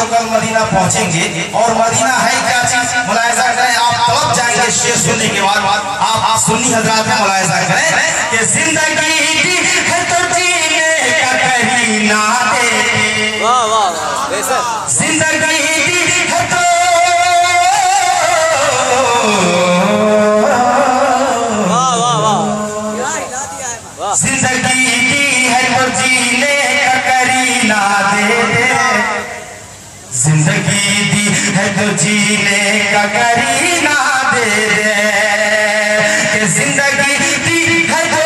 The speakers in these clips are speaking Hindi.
तो कल मदीना पहुंचेंगे और मदीना है क्या चीज मुलाहिजा करें आप तड़प जाएंगे शेर सुनने के बाद आप सुन्नी हजरात में मुलाहिजा करें कि जिंदगी है तो जीने का करीना दे वाह वाह बेशक जिंदगी है तो वाह वाह वाह जिंदगी की है तो जीने का करीना दे जिंदगी दी है तो जीने का करीना दे कि जिंदगी दी है तो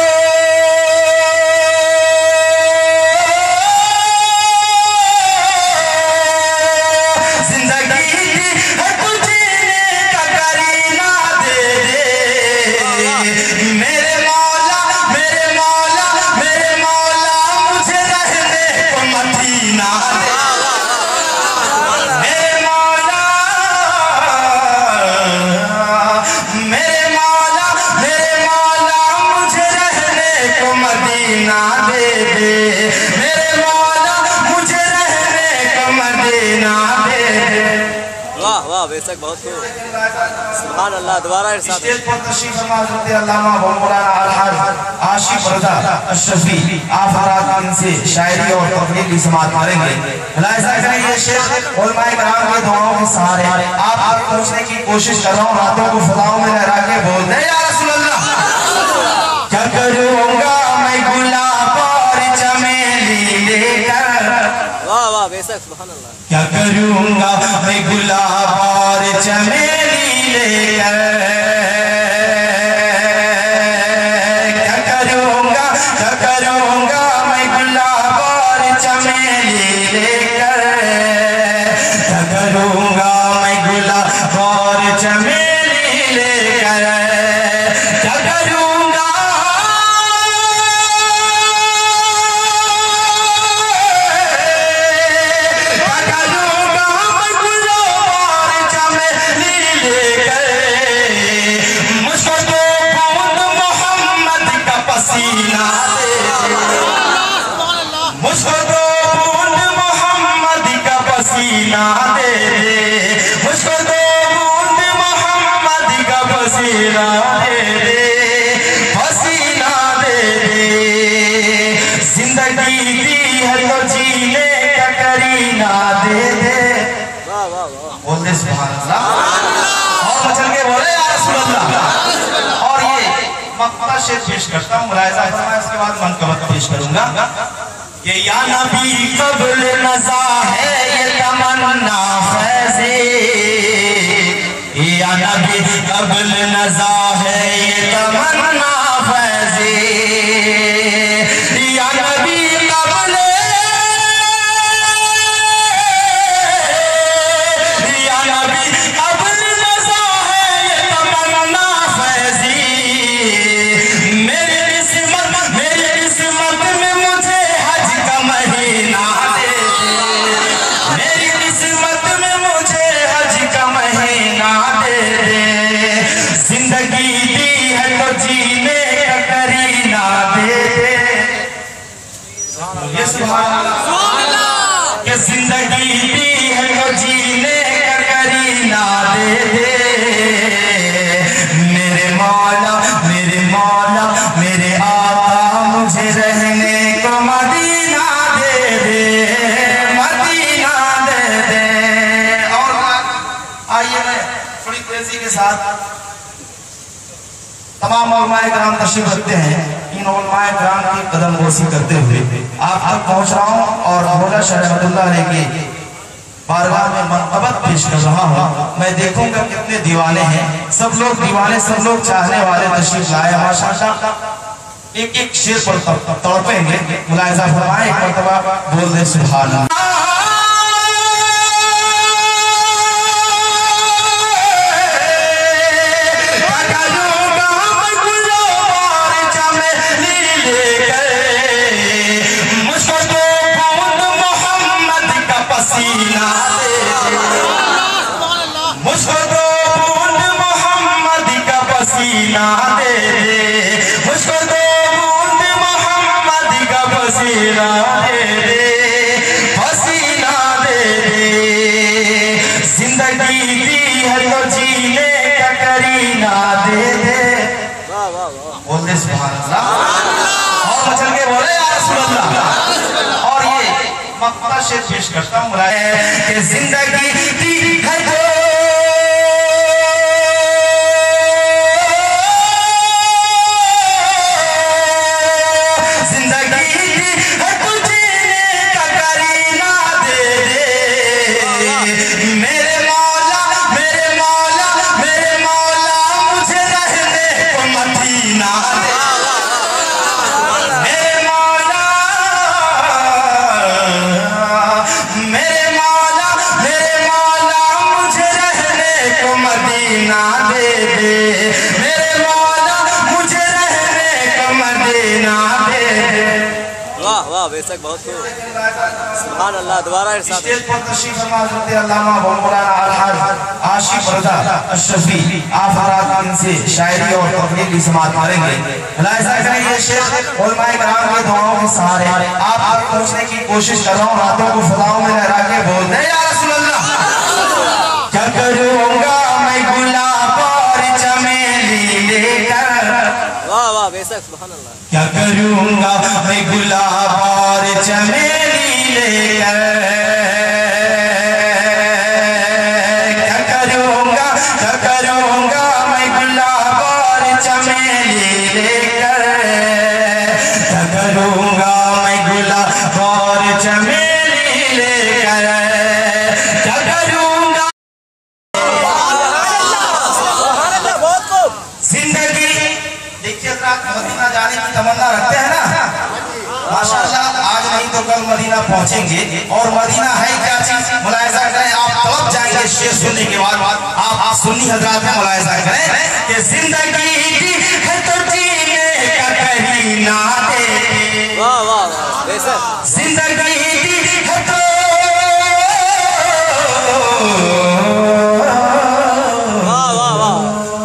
जिंदगी दी है तो जीने का करीना दे मेरे मौला मेरे मौला मेरे मौला मुझे रहने को मदीना दे बेशक बहुत खूब सुभान अल्लाह दोबारा इरशाद स्टेज पर तशरीफ फरमा हज़रत अल्लामा मौलाना अलहाज आशिक रज़ा अशरफी आप हज़रात इनसे शायरी और तकरीर की समाअत करेंगे मुलाहिजा करें ये शेख उलमाए किराम के दुआओं के सहारे आप पहुंचने की कोशिश कर रहा हूं रातों को फजाओं में लहरा के बोलते हैं या रसूल अल्लाह क्या करूंगा मैं गुलाब और चमेली लेकर वाह वाह बेशक सुभान अल्लाह क्या करूंगा मैं गुलाब और चमेली लेकर क्या करूंगा मैं गुलाब और चमेली लेकर क्या करूंगा मैं गुलाब और चमेली लेकर क्या करूंगा पसीना दे मुझको तो बूंद मोहम्मद का पसीना दे मुझको तो बूंद मोहम्मद का पसीना दे पसीना दे जिंदगी दी है तो जीने का करीना दे वाह वाह वाह बोल दे सुभान अल्लाह और मचल के बोले या रसूल अल्लाह और ये मकबरा शेर पेश करता हूँ मुलाहिजा फरमाएं उसके बाद मनकबत पेश करूंगा कि या नबी कब्ल नज़ा है ये तमन्ना फैज़े या नबी कब्ल नज़ा है ये तमन्ना फैज़े या नबी कब्ल जिंदगी दी है तो जीने का करीना दे मेरे मौला मेरे मौला मेरे आका मुझे रहने को मदीना दे मदीना दे और आइए मैं थोड़ी तेजी के साथ तमाम उलमाए किराम तशरीफ रखते हैं इन उलमाए किराम की कदम बोसी करते हुए आप तक पहुंच रहा हूं और मौला शरअतुल्लाह के बारगाह में मनकबत पेश कर रहा हूं मैं देखूंगा कितने दीवाने हैं सब लोग दीवाने सब लोग चाहने वाले तशरीफ लाए माशाअल्लाह एक एक शेर पर तड़पेंगे मुलाहिजा फरमाएं एक मर्तबा बोल दे सुभान अल्लाह पसीना दे मुझको तो बूंद मोहम्मद का पसीना दे मुझको तो बूंद मोहम्मद का पसीना दे सुभान अल्लाह। और मचल के बोले या रसूल अल्लाह। और ये मक्ता शेर पेश करता हूँ कि जिंदगी दी है जो बेशक बहुत खूब सुभान अल्लाह। दोबारा इरशाद। स्टेज पर तशरीफ फरमा हज़रत अल्लामा मौलाना अलहाज आशिक रज़ा अशरफी आप हज़रात इनसे शायरी और तकरीरी समात करेंगे। मुलाहिज़ा करें ये शेख उलमाए किराम के दुआओं के सहारे आप तक पहुंचने की कोशिश कर रहा हूं। रातों को फज़ाओं में लहरा के बोलते हैं या रसूल अल्लाह। क्या करूंगा मैं गुलाब और चमेली लेकर। वाह वाह बेशक सुभान अल्लाह। क्या करूंगा मैं गुलाब और चमेली लेकर। क्या करूंगा मैं गुलाब और चमेली लेकर। क्या करूंगा मैं गुलाब और चमेली लेकर। क्या करूंगा जिंदगी। देखिए मदीना जाने की तमन्ना रखते हैं ना माशाअल्लाह। आज नहीं तो कल मदीना पहुंचेंगे। और मदीना है क्या चीज मुलाहिज़ा करें। आप तब जाएंगे शेर सुनने के बाद। आप सुन्नी हजरात में मुलाहिज़ा करें कि जिंदगी है तो जीने का कहीं ना दे। वाह वाह वाह बेशक। जिंदगी है तो वाह वाह वाह।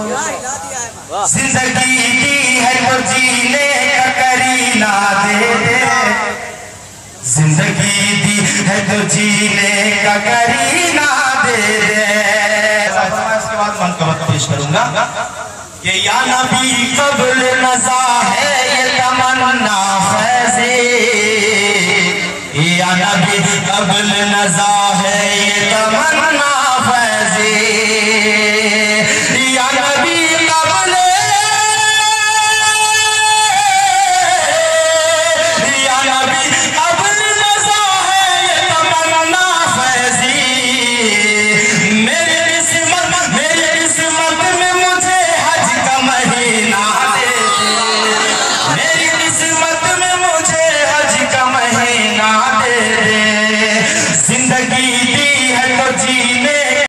जिंदगी है तो जीने का करीना दे दे। जिंदगी दी है तो जीने का करीना दे दे। इसके बाद मनकबत पेश करूंगा कि या नबी कबल नज़ा है ये तमन्ना फैज़े। या नबी कबल नज़ा है ये तमन्ना फैज़े।